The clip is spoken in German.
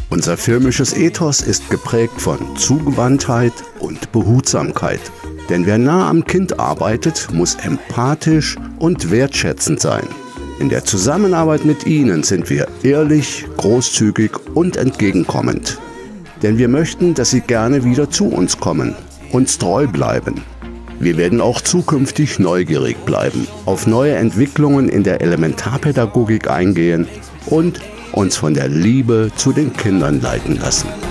Unser filmisches Ethos ist geprägt von Zugewandtheit und Behutsamkeit. Denn wer nah am Kind arbeitet, muss empathisch und wertschätzend sein. In der Zusammenarbeit mit Ihnen sind wir ehrlich, großzügig und entgegenkommend. Denn wir möchten, dass Sie gerne wieder zu uns kommen, uns treu bleiben. Wir werden auch zukünftig neugierig bleiben, auf neue Entwicklungen in der Elementarpädagogik eingehen und uns von der Liebe zu den Kindern leiten lassen.